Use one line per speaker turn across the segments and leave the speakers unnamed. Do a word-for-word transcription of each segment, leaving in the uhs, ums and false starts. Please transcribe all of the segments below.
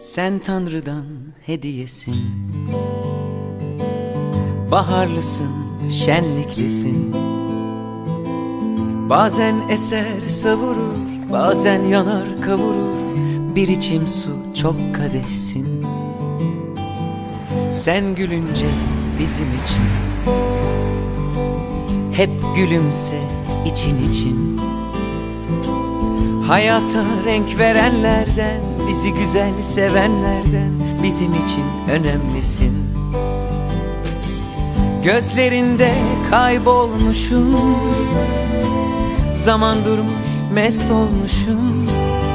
Sen Tanrı'dan hediyesin. Baharlısın, şenliklisin. Bazen eser savurur, bazen yanar kavurur. Bir içim su çok kadehsin. Sen gülünce bizim için hep gülümse için için. Hayata renk verenlerden, bizi güzel sevenlerden, bizim için önemlisin. Gözlerinde kaybolmuşum, zaman durmuş mest olmuşum.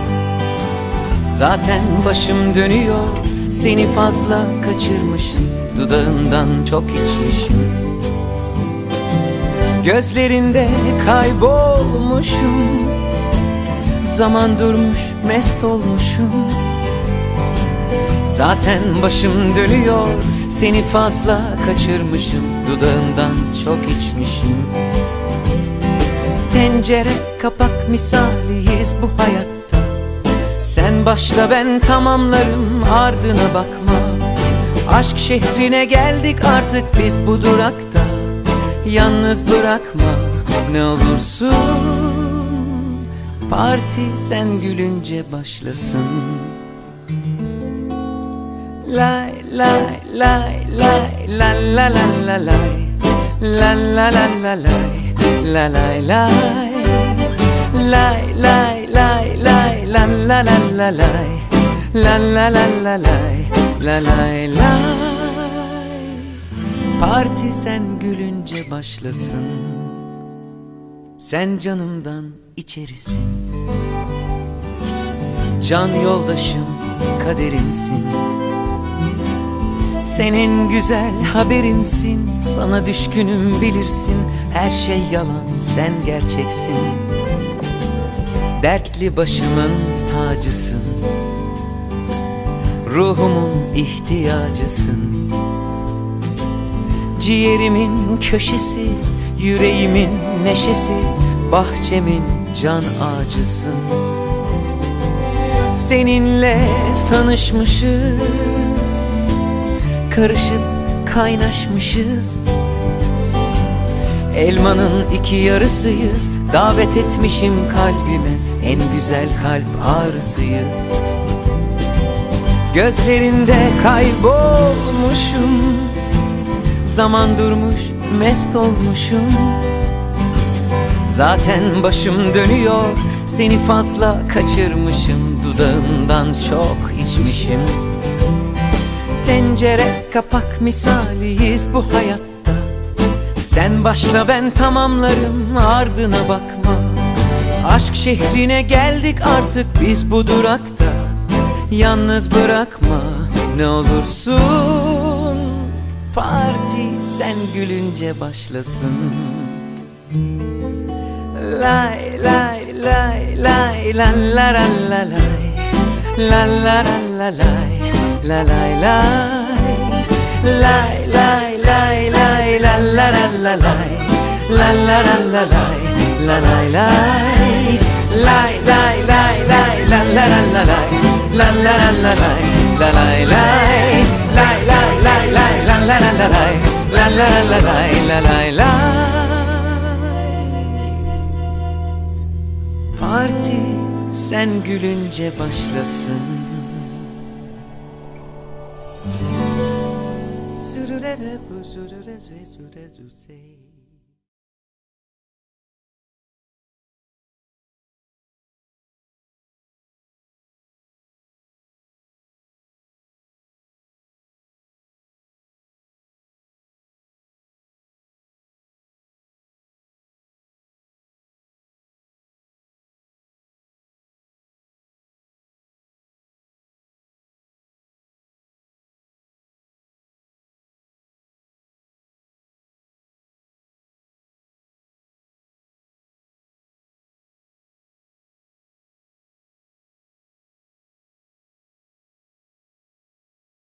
Zaten başım dönüyor, seni fazla kaçırmışım, dudağından çok içmişim. Gözlerinde kaybolmuşum, zaman durmuş mest olmuşum. Zaten başım dönüyor, seni fazla kaçırmışım, dudağından çok içmişim. Tencere kapak misaliyiz bu hayatta. Sen başla ben tamamlarım, ardına bakma. Aşk şehrine geldik artık biz bu durakta. Yalnız bırakma ne olursun. Parti sen gülünce başlasın. Lay lay lay lay la la la la lay, la la la la lay, la lay lay, lay lay lay lay la la la la lay, la la la la lay, la lay lay. Parti sen gülünce başlasın. Sen canımdan içerisin. Can yoldaşım, kaderimsin. Senin güzel haberimsin. Sana düşkünüm bilirsin. Her şey yalan, sen gerçeksin. Dertli başımın tacısın. Ruhumun ihtiyacısın. Ciğerimin köşesi, yüreğimin neşesi, bahçemin can ağacısın. Seninle tanışmışız, karışıp kaynaşmışız. Elmanın iki yarısıyız, davet etmişim kalbime, en güzel kalp ağrısıyız. Gözlerinde kaybolmuşum, zaman durmuş mest olmuşum. Zaten başım dönüyor, seni fazla kaçırmışım, dudağından çok içmişim. Tencere kapak misaliyiz bu hayatta. Sen başla ben tamamlarım, ardına bakma. Aşk şehrine geldik artık biz bu durakta. Yalnız bırakma ne olursun. Parti sen gülünce başlasın. Lay lay lay lay la la la la lay, la la la la lay, la lay lay, lay lay lay lay la la la la lay, la la la la lay, la lay lay, lay lay lay lay la la la la lay, la la la la lay, la lay lay, lay lay lay lay la la la la lay, la la la la lay, la lay lay. Parti sen gülünce başlasın. Sürülere bu sürüle sürüle sürüle